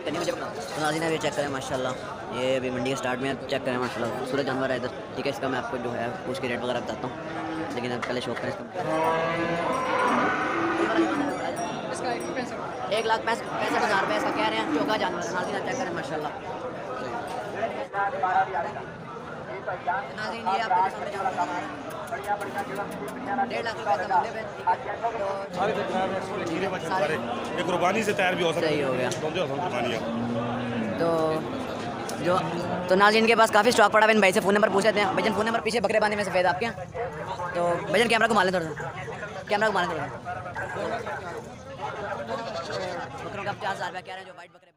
करनी मुझे बता। तो नाज़रीन ये चेक करें माशाल्लाह, ये अभी मंडी के स्टार्ट में चेक करें माशाल्लाह, खूबसूरत जानवर है इधर। ठीक है, इसका मैं आपको जो है उसके रेट वगैरह बताता हूँ, लेकिन अब पहले शौक करें इसका। 1,65,000 रुपये इसका कह रहे हैं। चौका जानवर है नाज़रीन, चेक करें माशाल्लाह। नाज़रीन ये आपके सामने जानवर 1.5 लाख रुपये का मूल्य है। ये कुर्बानी से तैयार भी हो सकता है। सही हो गया। तो तो नाज़रीन के पास काफ़ी स्टॉक पड़ा है। इन भाई से फ़ोन नंबर पूछ लेते हैं। भजन फ़ोन नंबर पीछे बकरे बांधे में सफ़ेद आपके यहाँ। तो भजन कैमरा घुमा लें थोड़ा सा, कैमरा घुमा लें थोड़ा सा। बकरों का 50,000 रुपया कह रहे हैं जो वाइट बकरे।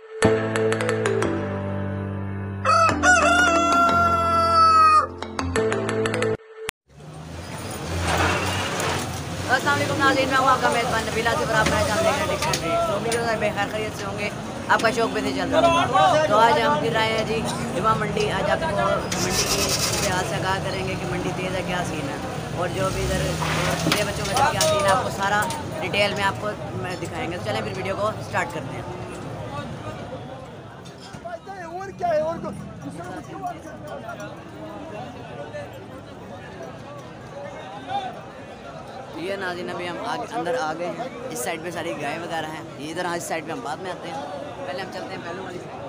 अस्सलाम वालेकुम नाज़रीन, मैं हूं आपका मेज़बान नबील आसिफ और आप मेरे चैनल डिक्शनरी। तो उम्मीद है बेखैर खैरियत से होंगे, आपका शौक भी नहीं चल रहा। तो आज हम फिर आए हैं जी हिमा मंडी। आज आपको मंडी की इतिहास से आगाह करेंगे कि मंडी तेज़ है, क्या सीन है, और जो भी इधर छोटे बच्चों का क्या सीन है, आपको सारा डिटेल में आपको दिखाएंगे। तो चलें फिर वीडियो को स्टार्ट करते हैं। ये नाज़रीन अभी हम अंदर आ गए हैं। इस साइड पे सारी गाय वगैरह हैं, ये इधर इस साइड पे हम बाद में आते हैं। पहले हम चलते हैं पहलू वाली साइड।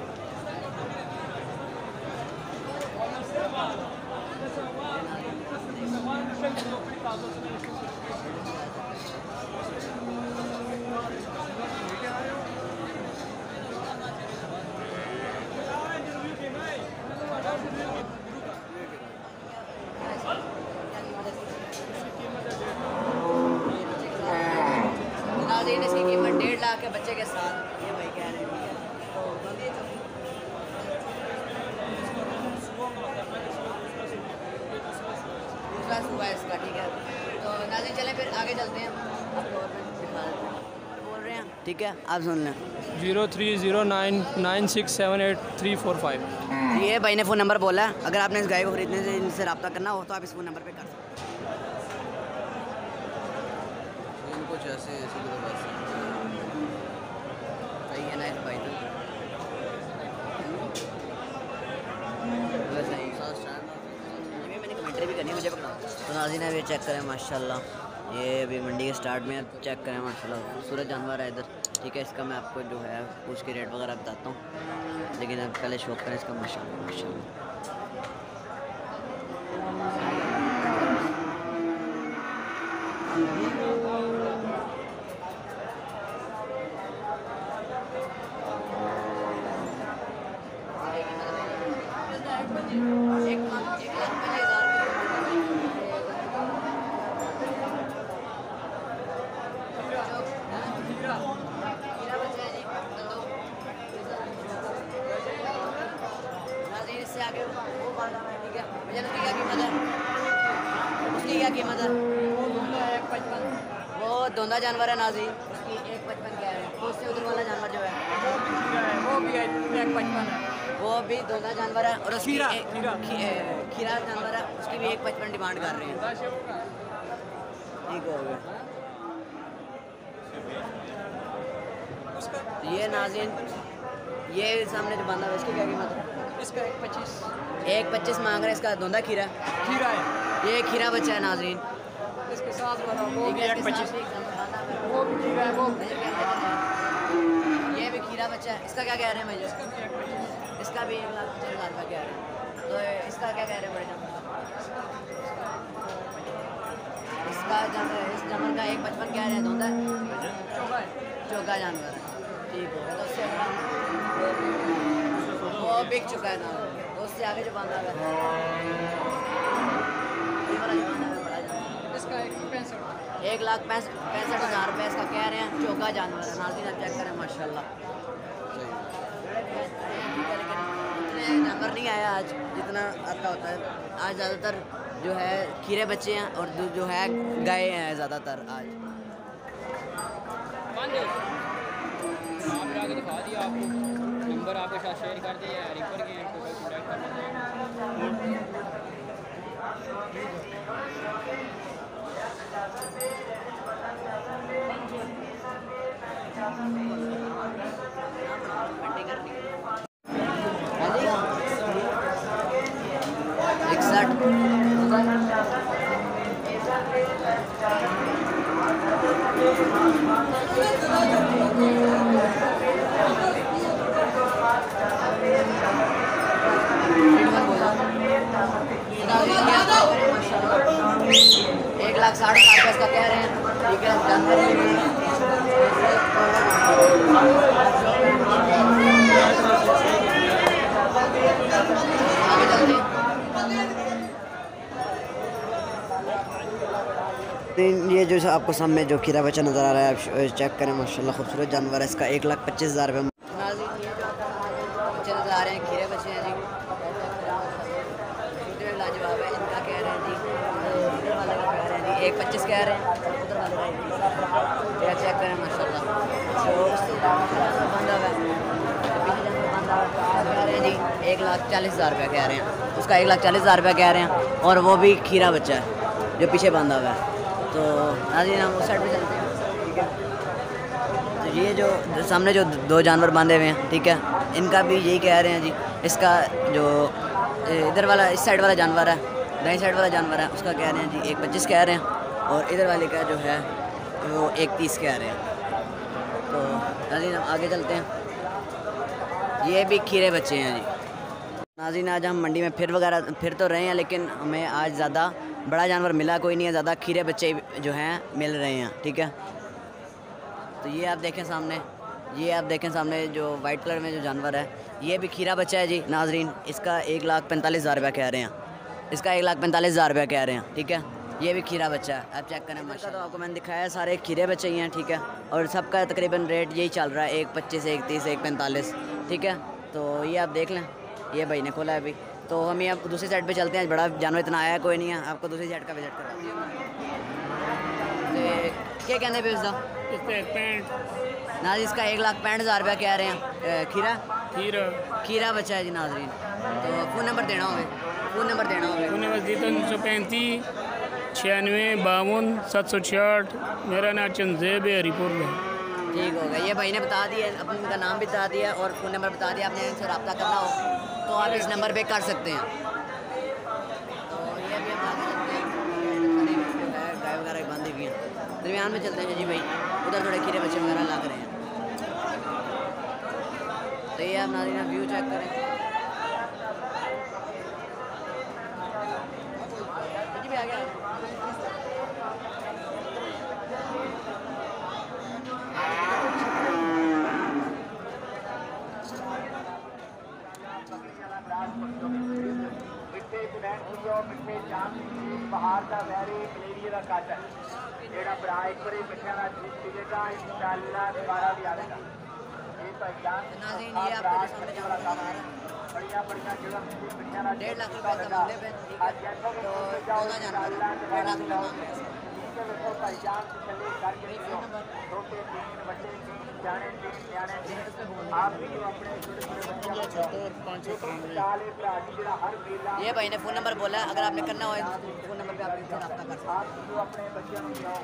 इसकी कीमत 1.5 लाख के बच्चे के साथ ये भाई कह रहे हैं। दूसरा सुबह इसका, ठीक है। तो नाज़रीन चलें फिर आगे चलते हैं, आपको और दिखा देते हैं। बोल रहे हैं, ठीक है, आप सुन लें। 0309967835। ये भाई ने फ़ोन नंबर बोला है, अगर आपने इस गाय को खरीदने से इनसे रब्ता करना हो तो आप इस फ़ोन नंबर पे कर सकते हैं। कुछ ऐसे सही है ना इस भाई तो मैंने कमेंट्री भी करनी है, मुझे पकड़ा। तो नाज़रीन ये चेक करें माशाल्लाह, ये अभी मंडी के स्टार्ट में चेक करें माशाल्लाह, खूबसूरत जानवर है इधर। ठीक है, इसका मैं आपको जो है उसके रेट वगैरह बताता हूँ, लेकिन अब पहले शौक करें इसका माशाल्लाह माशाल्लाह। इससे आगे वो बादाम है, ठीक है। भैया उसकी क्या कीमत है? उसकी क्या कीमत है? 1,55,000। वो धोंदा जानवर है नाज़रीन, उसकी 1,55,000 कह रहे हैं। तो उससे उधर वाला जानवर जो है वो भी 155 है। वो भी धोंदा जानवर है, और उसकी खीरा जानवर है, उसकी भी 1,55,000 डिमांड कर रहे हैं। ठीक हो गया। ये नाज़रीन ये सामने जो बंदा है इसकी क्या कीमत है? इसका 125 1,25 मांग रहे हैं। इसका धोंदा खीरा है, खीरा है। ये खीरा बच्चा है नाज़रीन। इसके साथ वाला वो भी 125। वो भी खीरा है, वो ये भी खीरा बच्चा है। इसका क्या कह रहे हैं भैया? इसका भी 1,50,000 का कह रहे हैं। तो इसका क्या कह रहे हैं बड़े जानवर? इसका जानवर, इस जानवर का 1,55,000 कह रहे हैं। धोंदा चौका जानवर है, ठीक हो गया। तो उससे वो बिक चुका है ना, तो उससे आगे जो बांधा है इसका 1,65,000 रुपये इसका कह रहे हैं। चौका जानवर है नाज़रीन, आप चेक करें माशाल्लाह। इतने जानवर नहीं आया आज जितना आता होता है। आज ज़्यादातर जो है खीरे बच्चे हैं और जो है गाय हैं ज़्यादातर आज। आपने आगे दिखा दिया, आपको नंबर आपके साथ शेयर कर दिया है, रिफर के इनको कॉन्टैक्ट करना है। आपको सामने जो खीरा बच्चा नज़र आ रहा है, आप चेक करें, माशाल्लाह खूबसूरत जानवर है। इसका 1,25,000 रुपये बच्चे नज़र आ रहे हैं, खीरे बच्चे हैं जी, लाजवाब है। इनका कह रहे हैं जी, इधर वाले का कह रहे हैं जी 1,25 कह रहे हैं, उधर वाले का 1,30। यह चेक करें माशाल्लाह, जो बंदा हुआ कह रहे हैं जी 1,40,000 रुपये कह रहे हैं, उसका 1,40,000 रुपये कह रहे हैं, और वो भी खीरा बच्चा है जो पीछे बांधा हुआ है। तो नाज़रीन हम उस साइड पे चलते हैं, ठीक है। तो ये जो सामने जो दो जानवर बांधे हुए हैं, ठीक है, इनका भी यही कह रहे हैं जी। इसका जो इधर वाला इस साइड वाला जानवर है, दाएं साइड वाला जानवर है, उसका कह रहे हैं जी 1,25 कह रहे हैं, और इधर वाले का जो है वो 1,30 कह रहे हैं। तो नाज़रीन हम आगे चलते हैं। ये भी खीरे बच्चे हैं जी। नाज़रीन आज हम मंडी में फिर तो रहे हैं, लेकिन हमें आज ज़्यादा बड़ा जानवर मिला कोई नहीं है, ज़्यादा खीरे बच्चे जो हैं मिल रहे हैं, ठीक है। तो ये आप देखें सामने जो वाइट कलर में जो जानवर है, ये भी खीरा बच्चा है जी नाज़रीन। इसका 1,45,000 रुपये कह रहे हैं, इसका 1,45,000 रुपये कह रहे हैं, ठीक है। ये भी खीरा बच्चा है, आप चेक करें माशाल्लाह। तो आपको मैंने दिखाया सारे खीरे बच्चे ही हैं, ठीक है, और सबका तकरीबन रेट यही चल रहा है 1,25, 1,30, 1,45, ठीक है। तो ये आप देख लें, ये भाई ने खोला है अभी। तो हम ये आपको दूसरी साइड पे चलते हैं, बड़ा जानवर इतना आया कोई नहीं है, आपको दूसरी साइड का विजिट करवाते हैं। तो क्या कहने पे इसका ना जी, इसका 1,65,000 रुपया कह रहे हैं। खीरा बच्चा है जी नाज़रीन। तो फ़ोन नंबर देना होगा, 335 96 52 766। मेरा नाम चंदेब है, हरिपुर में। ठीक होगा। ये भाई ने बता दिया, अपने उनका नाम भी बता दिया और फ़ोन नंबर बता दिया। आपने इनसे रब्ता करना हो तो आप इस नंबर पे कर सकते हैं। तो ये भी हम आगे चलते हैं, गाय वगैरह बांधी हुई हैं। दरमियान में चलते हैं जी भाई, उधर थोड़े खीरे बच्चे वगैरह लग रहे हैं। तो ये आप नाज़रीन व्यू चेक करें जी, भी आ गया। बाहर का वैरी मलेरिया का काटन जेड़ा भरा एक बार मिठिया का जूस पीएगा, इंशाअल्लाह दोबारा भी आएगा। ये पहचान नाज़रीन ये आपके सामने जानवर आ रहा है, बढ़िया बढ़िया जगह मिठिया का 1.5 लाख रुपये का मूल्य पे, ठीक है। तो 14 जानवर 1.5 लाख रुपये मांग रहे हैं। पहचान चले करके छोटे तीन बच्चे जाने तीन आप भी अपने ये भाई ने फ़ोन नंबर बोला, अगर आपने करना हो फ़ोन नंबर पे आप इनसे रब्ता कर सकते हैं। आप अपने बच्चों को मिठे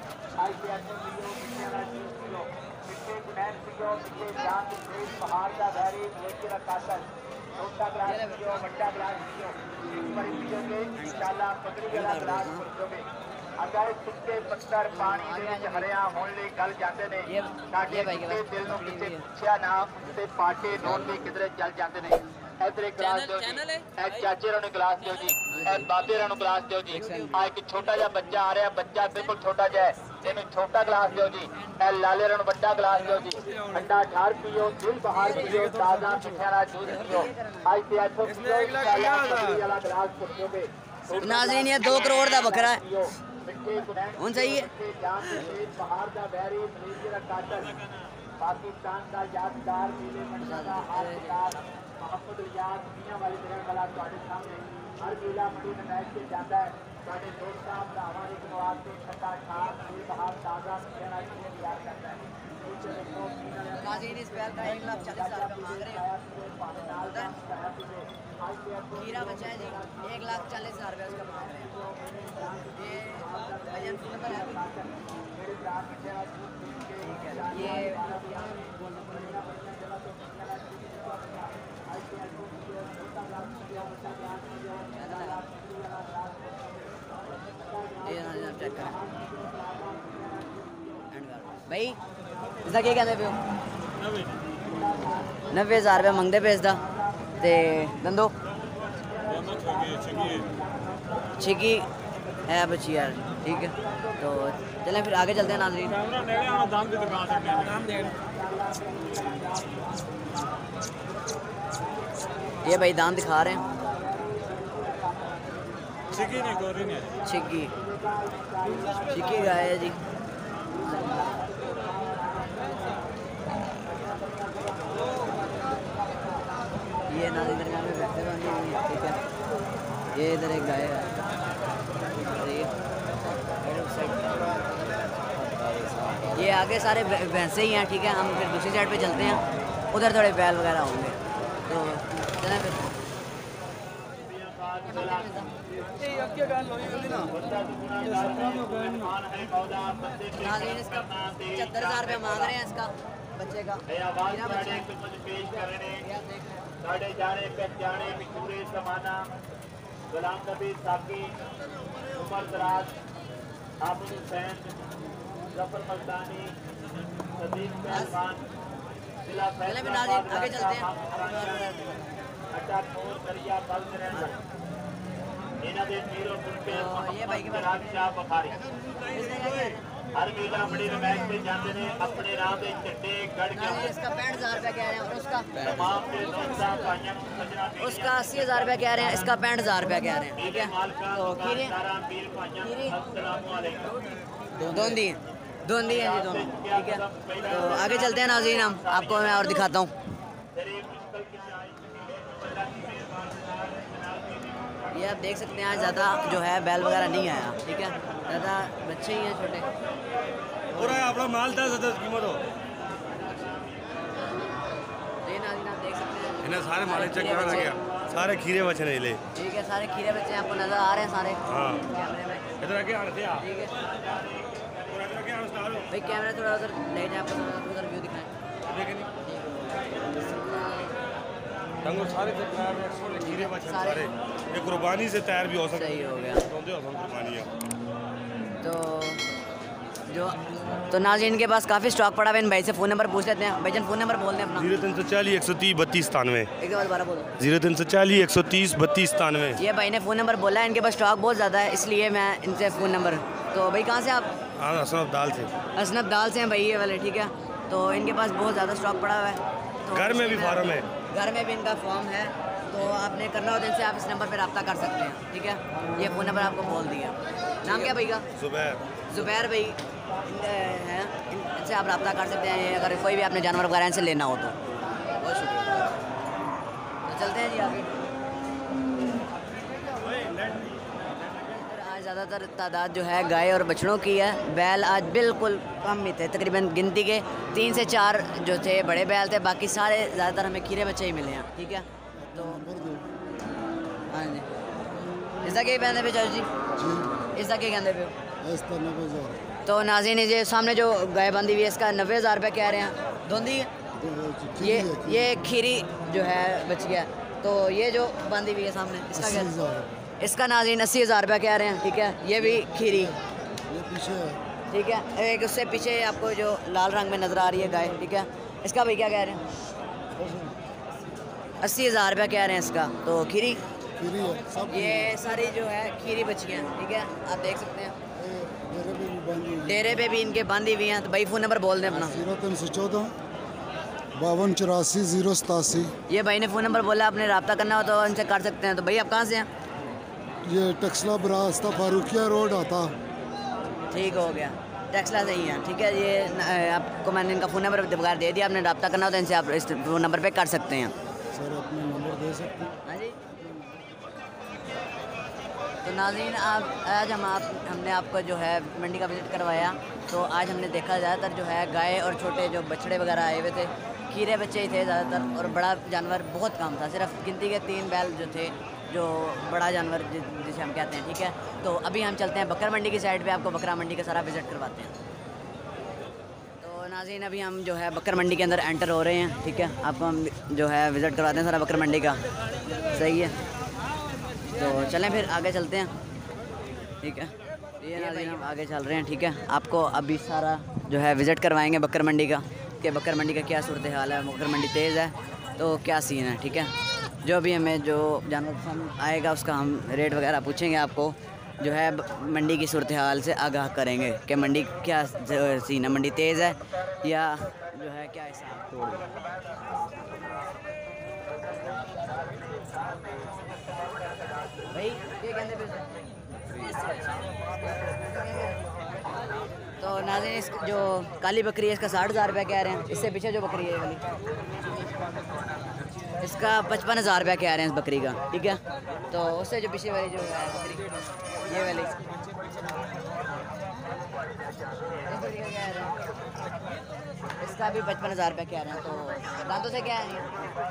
गुनैन पियो, मिठे जान तेज पहाड़ का वैरी मलेरिया का काटन, छोटा गिलास पियो, बड़ा गिलास पियो, एक बार पियोगे इंशाअल्लाह पगड़ी वाला गिलास पियोगे। अगर सुक्के पत्थर पानी ਦੇ ਵਿੱਚ ਹਰਿਆ ਹੋਣ ਲਈ ਗਲ ਜਾਂਦੇ ਨੇ, ਸਾਡੇ ਦਿਲ ਨੂੰ ਕਿਤੇ ਪੁੱਛਿਆ ਨਾ, ਤੇ ਪਾਟੇ ਨੋਟ ਵੀ ਕਿਧਰੇ ਚੱਲ ਜਾਂਦੇ ਨੇ। ਇਧਰ ਇੱਕ ਗਲਾਸ ਦਿਓ ਜੀ, ਇਹ ਚਾਚੇ ਰਾਂ ਨੂੰ ਗਲਾਸ ਦਿਓ ਜੀ, ਇਹ ਬਾਬੇ ਰਾਂ ਨੂੰ ਗਲਾਸ ਦਿਓ ਜੀ। ਆ ਇੱਕ ਛੋਟਾ ਜਿਹਾ ਬੱਚਾ ਆ ਰਿਹਾ, ਬੱਚਾ ਬਿਲਕੁਲ ਛੋਟਾ ਜਿਹਾ ਹੈ, ਇਹਨੂੰ ਛੋਟਾ ਗਲਾਸ ਦਿਓ ਜੀ। ਇਹ ਲਾਲੇ ਰਾਂ ਨੂੰ ਵੱਡਾ ਗਲਾਸ ਦਿਓ ਜੀ। ਠੰਡਾ ਠਾਰ ਪੀਓ, ਦਿਲ ਬਹਾਰ ਪੀਓ, ਤਾਜ਼ਾ ਮਿੱਠਾ ਦਾ ਜੂਸ ਪੀਓ। ਅੱਜ ਤੇ ਇੱਥੋਂ ਪੀਓ, ਇੰਸ਼ਾਅੱਲਾਹ ਪਗੜੀ ਵਾਲਾ ਗਲਾਸ ਪੀਓਗੇ। नाज़रीन ये 2 करोड़ का बकरा है, कौन सही है? बाहर का बैरी मलेरिया का काटन, पाकिस्तान का यादगार नीले मंडा का हाथकार मोहम्मद रियाज मियां वाली रहने वाला ਤੁਹਾਡੇ सामने हर मेला मंडी में बैठ के जाता है। ਤੁਹਾਡੇ ਦੋਸਤਾਂ ਭਰਾਵਾਂ ਦੀ ਨਵਾਜ਼ ਤੋਂ ਠੰਡਾ ਠਾਰ ਤੇ ਬਾਹਰ ਤਾਜ਼ਾ ਮਿੱਠਾ ਜੂਸ ਤਿਆਰ करता है। नाज़रीन इस बैल का 1,40,000 रुपये मांग रहे हैं। खीरा बच्चा है जी, 1,40,000 रुपये उसका मांग रहे हैं। ये भजन फ़ोन नंबर है, ठीक है। ये चेक करें भाई, इसका क्या कहते पे हो? 90,000 रुपये मंगते पे इसका। ते दंदो छिकी है बच्ची यार, ठीक है। तो चलें फिर आगे चलते हैं नाज़रीन। ये भाई दाम दिखा रहे हैं, छिकी गाय है जी, ये नाज़रीन दरमियान में भैंसें बांधी हुई हैं, ठीक है। ये इधर एक गाय है, ये आगे सारे भैंसे ही हैं, ठीक है। हम फिर दूसरी साइड पे चलते हैं, उधर थोड़े बैल वगैरह होंगे, तो चलें फिर। नाज़रीन इसका 75,000 रुपये मांग रहे हैं इसका बच्चे का। साढ़े जाने पहचाने पूरे जमाना गुलाम नबी साकी उमर दराज आबुल हुसैन जफर मस्तानी सदीक पहलवान जिला आगे चलते हैं। अड्डा नूर दरिया बल्द इन्हों के जीरो फुलके शाह बखारी हर मेला बड़ी रमैश से जाते हैं अपने राह के चट्टे गढ़ के इसका 65,000 रुपये कह रहे हैं और उसका तमाम के दोस्तां भाइयों सजना उसका 80,000 रुपये कह रहे हैं, इसका 65,000 रुपये कह रहे हैं, ठीक है। तो खीरे धोंदी है जी दोनों, ठीक है। तो आगे चलते हैं नाज़रीन, हम आपको मैं और दिखाता हूँ। ये आप देख सकते हैं आज ज़्यादा जो है बैल वगैरह नहीं आया, ठीक है। ज़्यादा बच्चे ही हैं छोटे। पूरा अपना माल 10 कीमत हो ये नाज़रीन आप देख सकते हैं इन्हें सारे माले चेक करा लगे, सारे खीरे बचे नहीं ले, ठीक है। सारे खीरे बच्चे आपको नज़र आ रहे हैं सारे हाँ। कैमरे में, इधर आके आते हैं ठीक है। पूरा इधर आके आस्तार हो भाई कैमरा थोड़ा उधर ले जाए, आपको उधर व्यू दिखाएं। लेकिन दंगो सारे चेक करा रहे हैं, खीरे बचे सारे ये कुर्बानी से तैयार भी हो सकते सही हो गया। कुर्बानी है तो नाज़रीन के पास काफ़ी स्टॉक पड़ा है। इन भाई से फ़ोन नंबर पूछ लेते हैं। भाईजान फ़ोन नंबर बोल दें अपना। 0340 130 32 97 एक बार दोबारा बोलो। 0340 130 32 97। ये भाई ने फ़ोन नंबर बोला है, इनके पास स्टॉक बहुत ज़्यादा है, इसलिए मैं इनसे फ़ोन नंबर। तो भाई कहाँ से आप? हाँ हसनब दाल से। हसनब दाल से हैं भाई ये वाले, ठीक है। तो इनके पास बहुत ज़्यादा स्टॉक पड़ा हुआ है। तो घर में भी फार्म है, घर में भी इनका फॉर्म है, तो आपने करना हो तो इनसे आप इस नंबर पर रब्ता कर सकते हैं, ठीक है। ये फ़ोन नंबर आपको बोल दिया। नाम क्या भाई का? ज़ुबैर भाई है, इनसे आप रब्ता कर सकते हैं अगर कोई भी आपने जानवर वगैरह इनसे लेना हो तो। बहुत शुक्रिया। तो चलते हैं जी आगे। आज ज़्यादातर तादाद जो है गाय और बछड़ों की है। बैल आज बिल्कुल कम ही थे, तकरीबन गिनती के 3 से 4 जो थे बड़े बैल थे, बाकी सारे ज़्यादातर हमें खीरे बच्चे ही मिले हैं, ठीक है। तो हाँ जी, इसका क्या कहते पे चाचू जी? इसका क्या कहते पे? तो नाज़रीन ये सामने जो गाय बंदी हुई है इसका 90,000 रुपये कह रहे हैं। धोंदी ये खीरी जो है बच गया। तो ये जो बंदी हुई है सामने इसका क्या? इसका नाज़रीन 80,000 रुपये कह रहे हैं, ठीक है। ये भी खीरी, ठीक है। एक उससे पीछे आपको जो लाल रंग में नज़र आ रही है गाय, ठीक है। इसका भाई क्या कह रहे हैं? 80,000 रुपये कह रहे हैं इसका। तो खीरी ये सारी जो है खीरी बच्चियाँ, ठीक है। आप देख सकते हैं डेरे पे भी इनके बांधी हुई हैं। तो भाई फ़ोन नंबर बोल दें अपना। 0314 5284 087। ये भाई ने फ़ोन नंबर बोला, आपने रब्ता करना हो तो इनसे कर सकते हैं। तो भाई आप कहाँ से हैं? ये टक्सला रास्ता फारूकिया रोड आता। ठीक हो गया, टैक्सला से ही है, ठीक है। ये आपको मैंने इनका फ़ोन नंबर बगैर दे दिया, आपने रब्ता करना हो तो इनसे आप इस फ़ोन नंबर पे कर सकते हैं। सर अपना नंबर दे सकते हैं? हाँ जी। तो नाज़रीन आज हमने आपको जो है मंडी का विज़िट करवाया। तो आज हमने देखा ज़्यादातर जो है गाय और छोटे जो बछड़े वगैरह आए हुए थे, खीरे बच्चे ही थे ज़्यादातर, और बड़ा जानवर बहुत कम था। सिर्फ गिनती के 3 बैल जो थे, जो बड़ा जानवर जिसे हम कहते हैं, ठीक है। तो अभी हम चलते हैं बकर मंडी की साइड पे, आपको बकरा मंडी का सारा विज़िट करवाते हैं। तो नाज़रीन अभी हम जो है बकर मंडी के अंदर एंटर हो रहे हैं, ठीक है। आपको हम जो है विज़िट करवाते हैं सारा बकर मंडी का, सही है। तो चलें फिर आगे चलते हैं, ठीक है। ये नाज़रीन हम आगे चल रहे हैं, ठीक है। आपको अभी सारा जो है विज़िट करवाएंगे बकर मंडी का, कि बकर मंडी का क्या सूरत हाल है, बकर मंडी तेज़ है तो क्या सीन है, ठीक है। जो भी हमें जो जानवर पसंद आएगा उसका हम रेट वगैरह पूछेंगे, आपको जो है मंडी की सूरत हाल से आगाह करेंगे कि मंडी क्या सीन है, मंडी तेज़ है या जो है क्या हिसाब। भाई ये कहते पे तो नाज़रीन इस जो काली बकरी है इसका 60,000 रुपये कह रहे हैं। इससे पीछे जो बकरी है वाली इसका 55,000 रुपया कह रहे हैं इस बकरी का, ठीक है। तो उससे जो पीछे वाली जो है बकरी, ये वाली इस बकरी का कह रहे हैं, इसका भी 55,000 रुपया कह रहे हैं। तो दांतों से क्या है जी?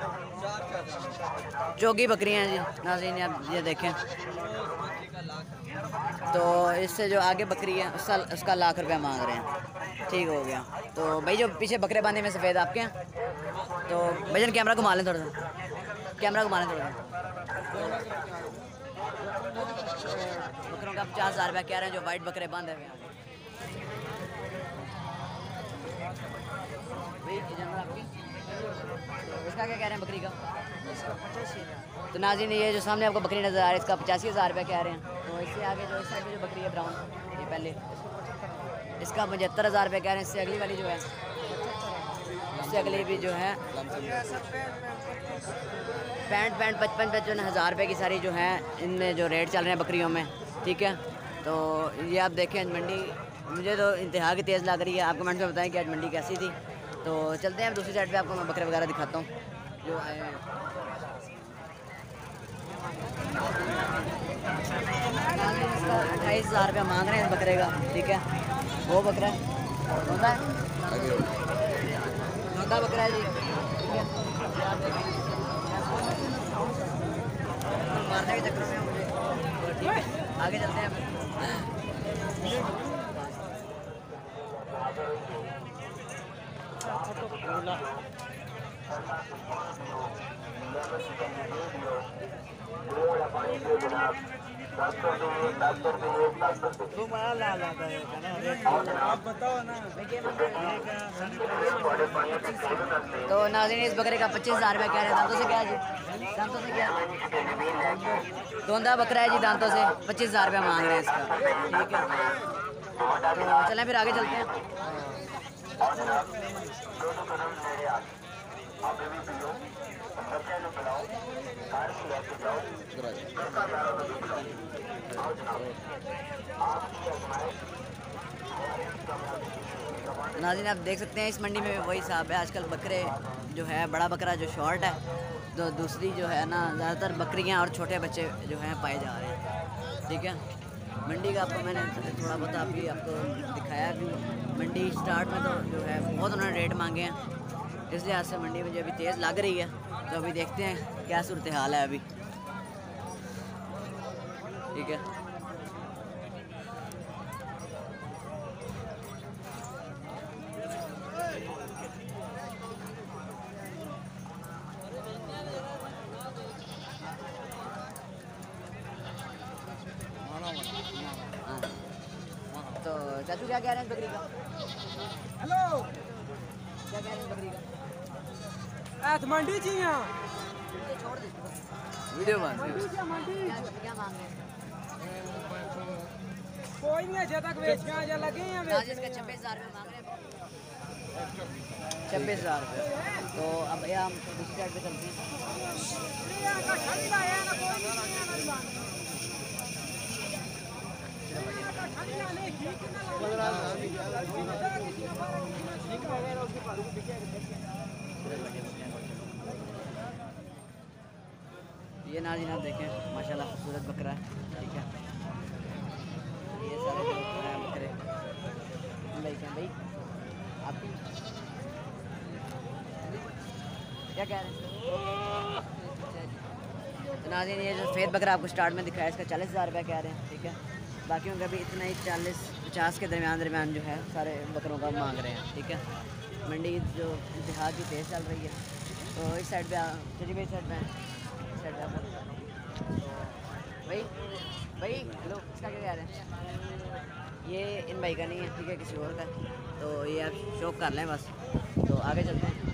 चौकी बकरियाँ जी नाज़रीन, आप ये देखें। तो इससे जो आगे बकरी है उसका लाख रुपया मांग रहे हैं, ठीक हो गया। तो भाई जो पीछे बकरे बांधे में सफ़ेद आपके हैं, तो भैया कैमरा घुमा लें थोड़ा सा, कैमरा घुमा लें थोड़ा सा। बकरों का 50,000 रुपया कह रहे हैं जो वाइट बकरे बांधे हुए हैं। भाई जानवर आपकी, इसका क्या कह रहे हैं बकरी का? तो नाज़रीन ये जो सामने आपको बकरी नज़र आ रही है इसका 85,000 रुपया कह रहे हैं। तो इससे आगे जो इस साइड में जो बकरी है ब्राउन, ये पहले इसका 75,000 रुपया कह रहे हैं। इससे अगली वाली जो है, इससे अगली भी जो है पैंट 55,000 रुपये की सारी जो है, इनमें जो रेट चल रहे हैं बकरियों में, ठीक है। तो ये आप देखें मंडी मुझे तो इंतहा की तेज़ लग रही है। आप कमेंट में बताएं कि आज मंडी कैसी थी। तो चलते हैं दूसरी साइड पे, आपको मैं बकरे वगैरह दिखाता हूँ जो आए हैं। 28,000 रुपया मांग रहे हैं इस बकरे का, ठीक है। वो बकरा है होता है, छोटा बकरा है जी, ठीक है। मारने के चक्कर में मुझे, तो ठीक है आगे चलते हैं। तो नाज़रीन इस बकरे का 25,000 रुपया कह रहे हैं। दांतों से क्या है जी? दांतों से क्या? धोंदा बकरा है जी, दांतों से 25,000 रुपया मांग रहे हैं इसका, ठीक है। तो चलें फिर आगे चलते हैं। नाज़रीन आप देख सकते हैं इस मंडी में वही हिसाब है। आजकल बकरे जो है, बड़ा बकरा जो शॉर्ट है, तो दूसरी जो है ना ज़्यादातर बकरियां और छोटे बच्चे जो हैं पाए जा रहे हैं, ठीक है। मंडी का आपको मैंने थोड़ा बहुत आपको दिखाया भी। मंडी स्टार्ट में तो जो है बहुत उन्होंने रेट मांगे हैं, इस लिहाज से मंडी मुझे अभी तेज़ लग रही है। तो अभी देखते हैं क्या सूरत हाल है अभी, ठीक है। तो चाचू क्या कह रहे हैं बकरी का? हेलो, क्या कह रहे हैं बकरी का? मंडी जी यहाँ छोड़ दे वीडियो बन क्या मांग रहे हैं? कोई नहीं है तक बेच के जा लगे हैं आज इसका 26,000 रुपये मांग रहे हैं, 26,000 रुपये। तो अब भैया हम दूसरी साइड पे चलते हैं। ये नाज़रीन आप देखें माशाल्लाह खूबसूरत बकरा है, ठीक है। ये सारे जो हैं बकरे भाई आपकी क्या कह रहे हैं? तो नाज़रीन ये जो सफ़ेद बकरा आपको स्टार्ट में दिखाया इसका 40,000 रुपया कह रहे हैं, ठीक है। बाकियों का भी इतना ही 40-50 के दरमियान जो है सारे बकरों का मांग रहे हैं, ठीक है। मंडी जो इंतहा की तेज़ चल रही है। तो इस साइड पे चलिए भाई, साइड पे भाई हेलो, इसका क्या कह रहे हैं? ये इन भाई का नहीं है, ठीक है, किसी और का। तो ये आप शौक कर लें बस। तो आगे चलते हैं।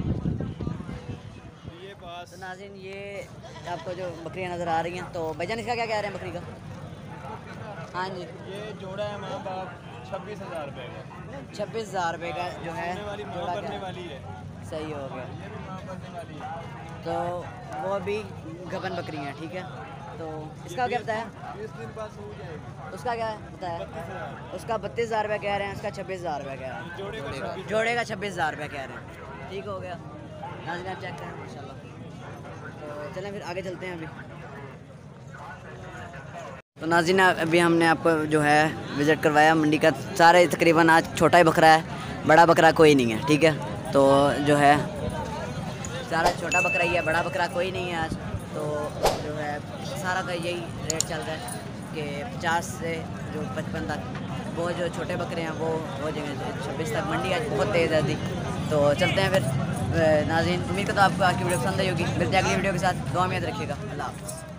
ये पास तो नाज़रीन ये आपको जो बकरियाँ नज़र आ रही हैं, तो भाईजान इसका क्या कह रहे हैं बकरी का? हाँ जी, ये जोड़ा है माँ बाप 26,000 रुपये का। 26,000 रुपये का जो है वाली माँ जोड़ा बनने क्या? वाली है, सही हो गया। ये भी माँ बनने वाली है। तो वो भी गबन बकरी हैं, ठीक है। तो इसका क्या बताया? 20 दिन बाद हो जाएगी। उसका क्या बताया? उसका 32,000 रुपये कह रहे हैं, उसका 26,000 रुपये कह रहे हैं। जोड़े का जोड़े का 26,000 रुपये कह रहे हैं, ठीक हो गया। नाज़रीन आप चेक करें माशाल्लाह। तो चलें फिर आगे चलते हैं अभी। तो नाज़रीन अभी हमने आपको जो है विज़िट करवाया मंडी का। सारे तकरीबन आज छोटा ही बकरा है, बड़ा बकरा कोई नहीं है, ठीक है। तो जो है सारा छोटा बकरा ही है, बड़ा बकरा कोई नहीं है आज। तो जो है सारा का यही रेट चल रहा है कि 50 से जो 55 तक, वो जो छोटे बकरे हैं वो हो जाएंगे 26 तक। मंडी आज बहुत तेज़ है थी। तो चलते हैं फिर नाज़रीन। उम्मीद करता हूँ आपको आज की वीडियो पसंद आई होगी। मिलते हैं अगली वीडियो के साथ। दुआ में याद रखिएगा। अल्लाह हाफ़िज़।